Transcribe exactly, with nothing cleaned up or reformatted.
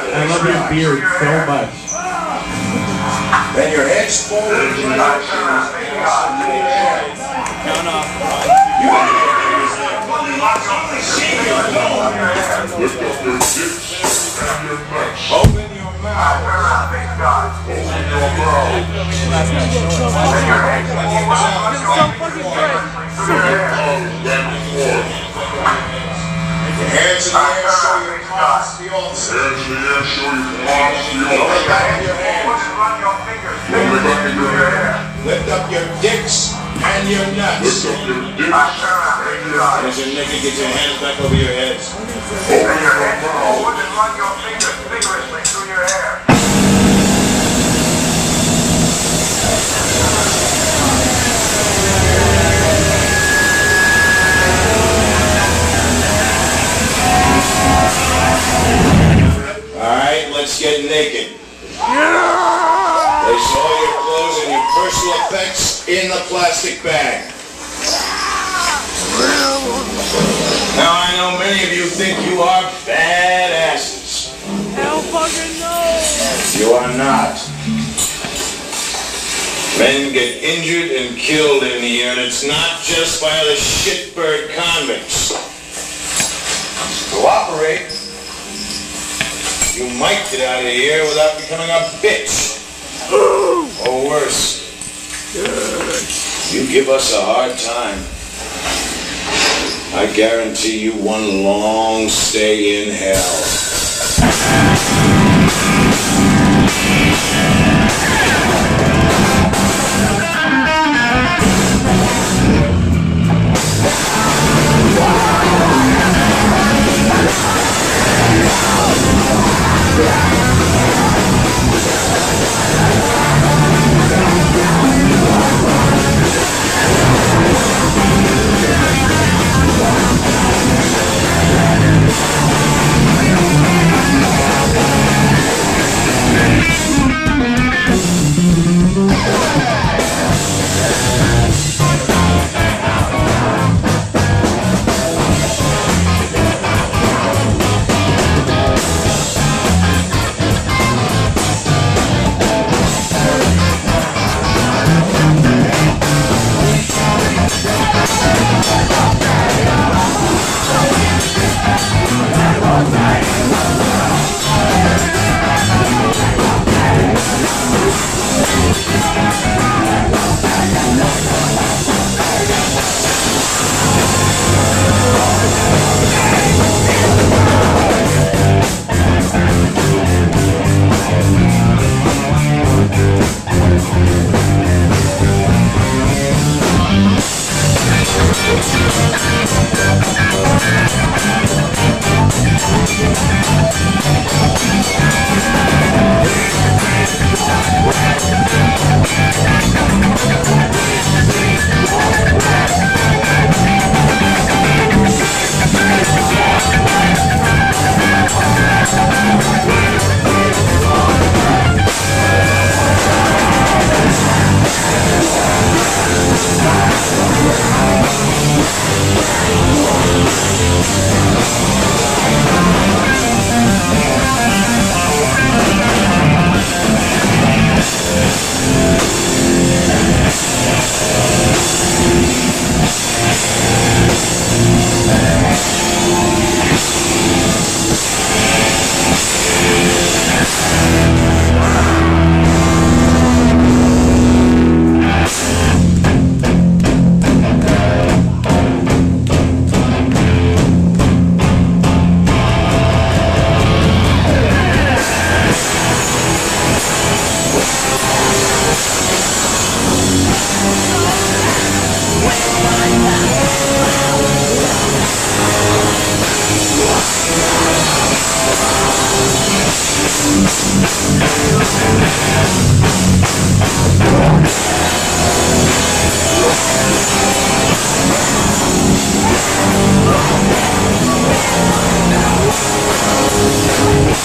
I love your beard so much. Then your head's forward. Count off. Open your mouth. Hands in the air, show your palms to the altar. Hands in the air, show your palms to the altar. Only back of your hands. Only back of your hands. Lift up your dicks and your nuts. Lift up your dicks and your nuts. As you're naked, get your hands back over your heads. Open your mouth. Forward and run your fingers vigorously through your hair. Alright, let's get naked. Place all your clothes and your personal effects in the plastic bag. Now I know many of you think you are badasses. Hell fucking no! You are not. Men get injured and killed in here, and it's not just by other shitbird convicts. Cooperate. You might get out of here without becoming a bitch. Or worse. You give us a hard time. I guarantee you one long stay in hell. We'll be right back.